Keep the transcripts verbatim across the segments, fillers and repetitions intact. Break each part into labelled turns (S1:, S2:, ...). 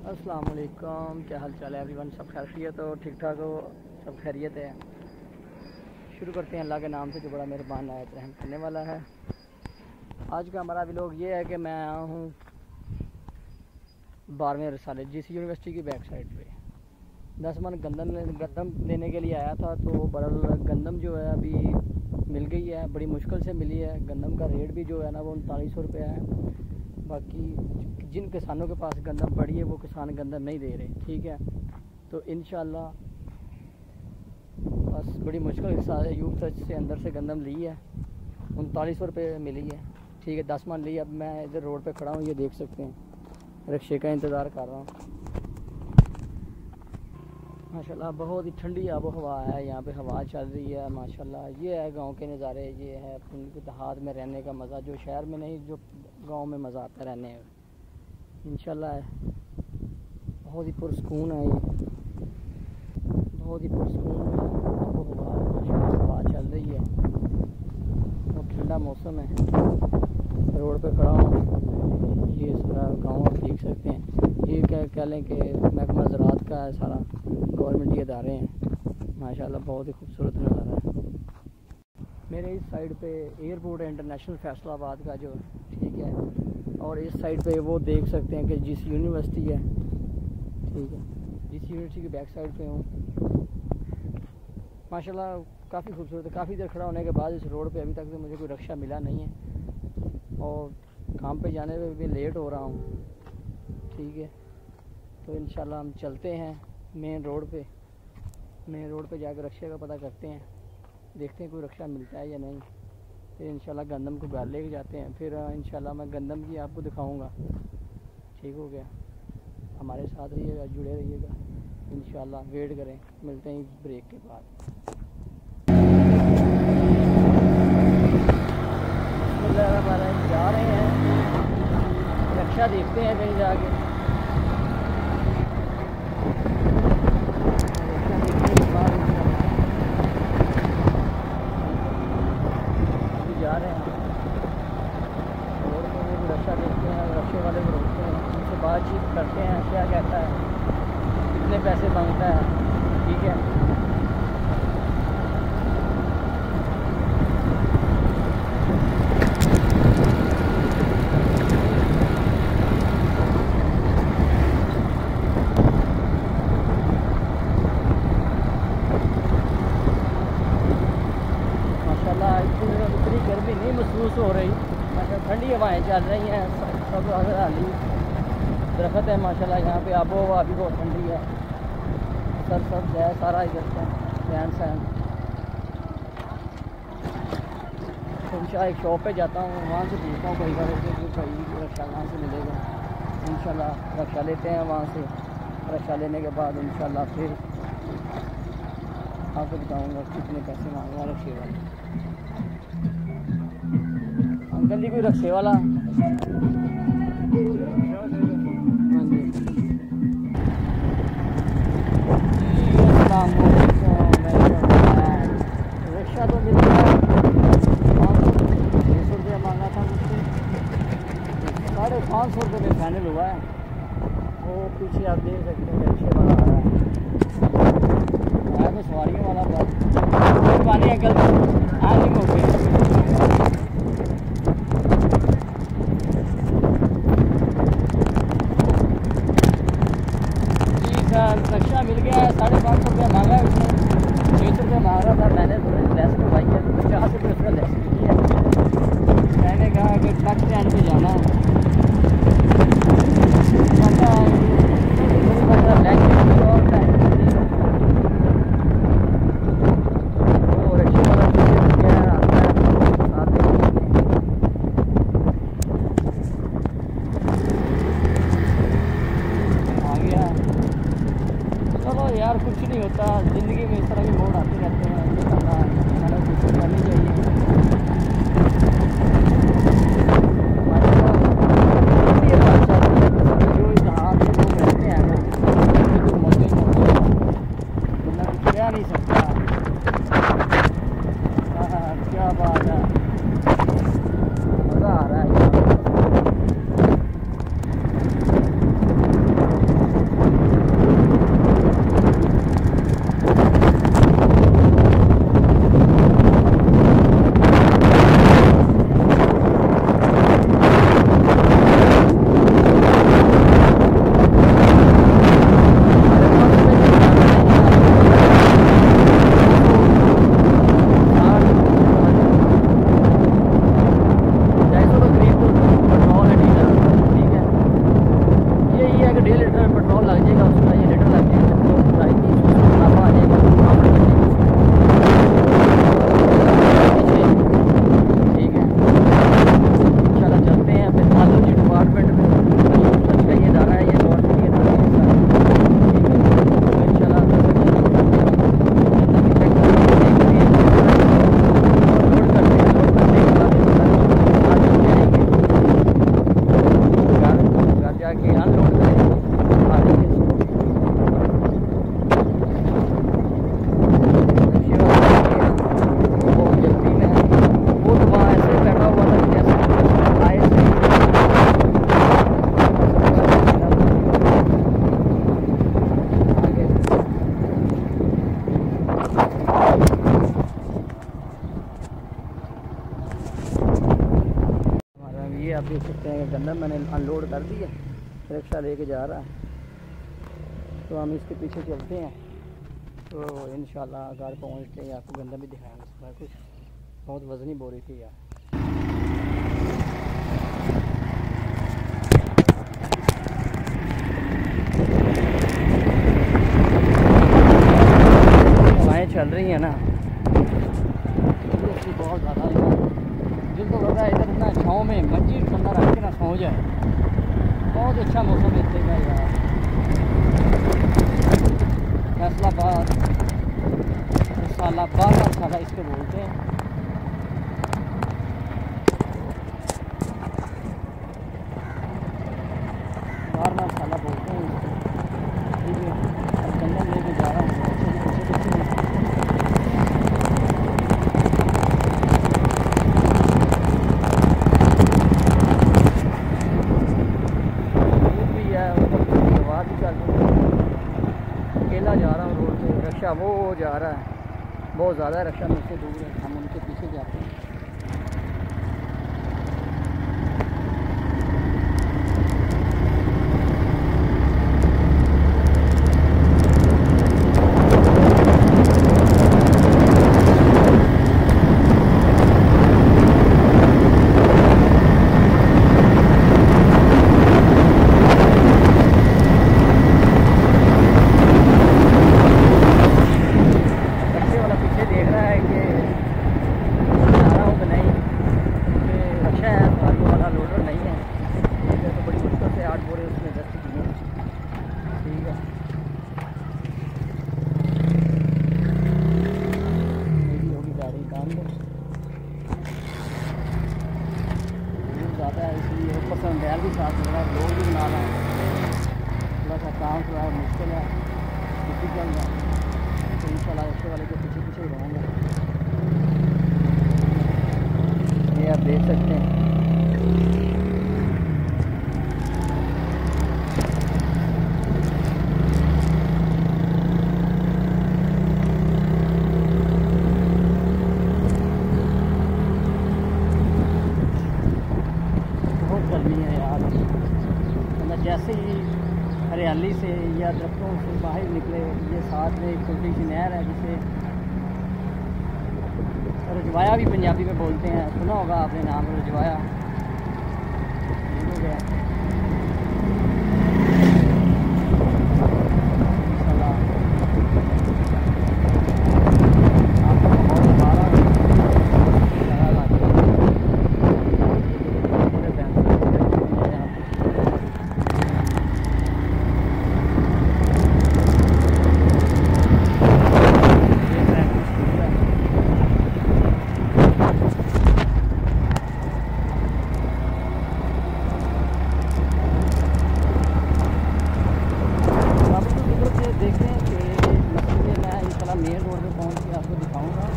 S1: अस्सलाम वालेकुम, क्या हाल चाल है एवरीवन। सब खैरियत हो, ठीक ठाक हो, सब खैरियत है। शुरू करते हैं अल्लाह के नाम से जो बड़ा मेहरबान आयत रहम करने वाला है। आज का हमारा व्लॉग ये है कि मैं आया हूँ बारहवें रसाले जिस यूनिवर्सिटी की बैक साइड पे दस मन गंदम गंदम लेने के लिए आया था। तो बड़ा गंदम जो है अभी मिल गई है, बड़ी मुश्किल से मिली है। गंदम का रेट भी जो है ना वो उनतालीस सौ रुपये है। बाकी जिन किसानों के पास गंदम पड़ी है वो किसान गंदम नहीं दे रहे, ठीक है। तो इंशाल्लाह बस बड़ी मुश्किल के साथ यूथ से अंदर से गंदम ली है, उनतालीस सौ रुपये मिली है, ठीक है। दस मन ली। अब मैं इधर रोड पे खड़ा हूँ, ये देख सकते हैं, रिक्शे का इंतज़ार कर रहा हूँ। माशाल्लाह बहुत ही ठंडी आबो हवा है, यहाँ पे हवा चल रही है माशाल्लाह। ये है गांव के नज़ारे, ये है देहात में रहने का मज़ा, जो शहर में नहीं, जो गांव में मज़ा आता है रहने में। इंशाल्लाह बहुत ही पुरसकून है, ये बहुत ही पुरसकून है। आबो हवा है माशाल्लाह, हवा चल रही है और ठंडा मौसम है। रोड पे खड़ा हूँ, ये सारा गाँव आप देख सकते हैं। ये क्या कह लें कि महकमा ज़राअत का है सारा, गवर्नमेंट इदारे हैं माशाल्लाह, बहुत ही खूबसूरत नज़ारा है। मेरे इस साइड पे एयरपोर्ट है इंटरनेशनल फैसलाबाद का जो, ठीक है। और इस साइड पे वो देख सकते हैं कि जिस यूनिवर्सिटी है, ठीक है, जिस यूनिवर्सिटी की बैक साइड पे हूँ माशाल्लाह, काफ़ी खूबसूरत है। काफ़ी देर खड़ा होने के बाद इस रोड पे अभी तक तो मुझे कोई रिक्शा मिला नहीं है और काम पे जाने में भी लेट हो रहा हूँ, ठीक है। तो इंशाल्लाह हम चलते हैं मेन रोड पे। मेन रोड पे जाकर रिक्शे का पता करते हैं, देखते हैं कोई रिक्शा मिलता है या नहीं। फिर इंशाल्लाह गंदम को घर लेके जाते हैं। फिर इंशाल्लाह मैं गंदम की आपको दिखाऊंगा, ठीक हो गया। हमारे साथ रहिएगा, जुड़े रहिएगा, इंशाल्लाह वेट करें, मिलते हैं इस ब्रेक के बाद। जा रहे हैं, रिक्शा देखते हैं कहीं जाके। जा रहे हैं रोड पे, वो रिक्शा देखते हैं, रिक्शे वाले को रोकते हैं, उनसे बातचीत करते हैं, क्या कहता है, कितने पैसे मांगता है, ठीक है। इतनी गर्मी नहीं महसूस हो रही, माशा ठंडी हवाएं चल रही हैं, सब हरियाली दरख्त है माशाल्लाह। यहाँ पे आबो हवा भी बहुत ठंडी है, सर सब है सारा इधर से रहन सहन। इंशाल्लाह एक शॉप पे जाता हूँ, वहाँ से पूछता हूँ कई बार कि भाई रक्षा वहाँ से मिलेगा। इंशाल्लाह रक्षा लेते हैं वहाँ से, रक्षा लेने के बाद इंशाल्लाह फिर आपको बताऊँगा कितने पैसे मांग रहा रक्षे वाले। अंकल जी कोई रक्षे वाला? रिक्शा तो मिल गया, पाँच सौ छः सौ रुपया मांगा था मुझसे, साढ़े पाँच सौ रुपये में फाइनल हुआ है। वो पीछे आप देख सकते हैं रिक्शे वाला आ रहा है, आया तो सवारियों वाला बात मेहरबानी अंकल आज ही मौके रक्षा मिल गया है। साढ़े पाँच सौ रुपया मांगा है उसने, छः सौ रुपया मांग रहा था, मैंने थोड़ी लेस करवाई है, पचास रुपये उसका लेस की है। मैंने कहा कि ट्रक स्टैंड पे जाना है, और टाइम वो रिक्शे वाला आ गया। चलो यार कुछ नहीं होता ज़िंदगी में, इस तरह के मोड़ आते रहते हैं, ये करना है, कुछ करनी चाहिए। जो इस हाथ में लोग रहते हैं ना, तो मौके वरना कुछ कह नहीं सकता। हाँ क्या बात है, मज़ा आ रहा है। देखते हैं कि गंदम मैंने अनलोड कर दिया, रिक्शा लेके जा रहा है, तो हम इसके पीछे चलते हैं, तो इंशाल्लाह घर पहुँचते हैं आपको गंदम भी दिखाएंगे। सुबह कुछ बहुत वज़नी बोरी थी यार। हवाएँ चल रही हैं ना, बहुत ज़्यादा दिल तो करता है इधर इतना छाँव में मंजी ठंडा रख के ना सो जाए। बहुत अच्छा मौसम देखेगा यार। फैसलाबाद साला बारह साला इसको बोलते हैं। बारह साला बोलते हैं इसको। ठीक है, अब गंदम लेके जा रहा हूँ। अकेला जा रहा हूँ रोड पे, रक्षा वो जा रहा है, बहुत ज़्यादा रक्षा मुझसे दूर है, हम उनके पीछे जाते हैं। पसंद बैल भी साथ लग रहा है, लोग भी बना रहे हैं, थोड़ा सा काम थोड़ा मुश्किल है, डिफिकल्ट है, तो इंशाल्लाह रिक्शे वाले के पीछे पीछे ही रहूँगा। ये आप देख सकते हैं। गर्मी है यार, मतलब जैसे ही हरियाली से या दरख्तों से बाहर निकले, ये साथ में एक छोटी सी नहर है जिसे रजवाया भी पंजाबी में बोलते हैं, सुना होगा आपने नाम रजवाया। हो गया मेन रोड पे पहुंच के आपको दिखाऊंगा।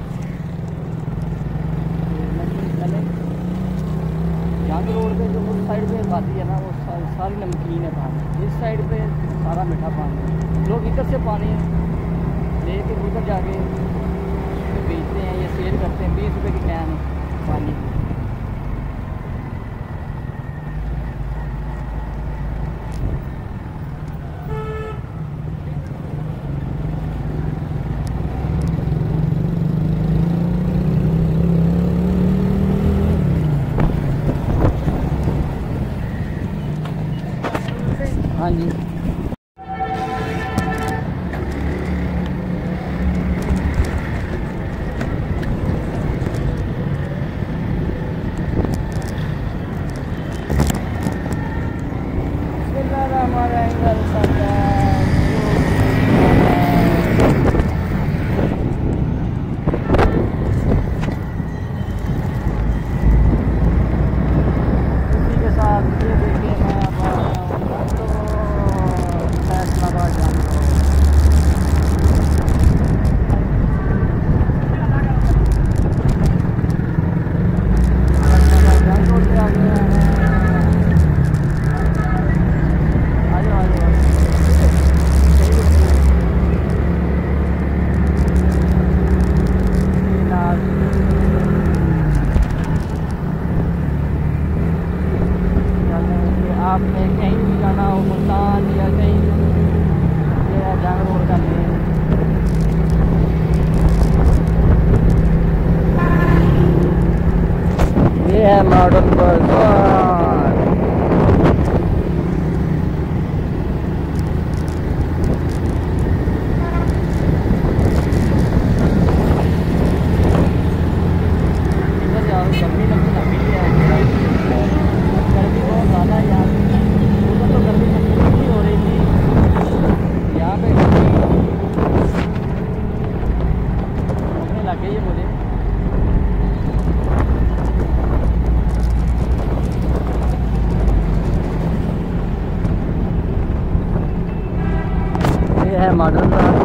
S1: जंग रोड पे जो उस साइड पे आबादी है ना, वो सारी नमकीन है पानी, इस साइड पे सारा मीठा पानी। लोग इधर से पानी लेके उधर जाके बेचते हैं या सेल करते हैं, बीस रुपये की कैन पानी। हाँ जी, हमारा एंगल उसी के साथ ये देखिए मैं अब फैसलाबाद जाना आ गया है। आपने कहीं भी जाना हो, मुल्तान या कहीं, ये है जंग रोड का मेन। ये है मॉडर्न बाजार। इधर यार गर्मी लगती लगी है, गर्मी बहुत ज़्यादा है यार। उधर तो गर्मी नहीं हो रही थी, यहाँ पे लगने लग गई है मुझे। ये है मॉडर्न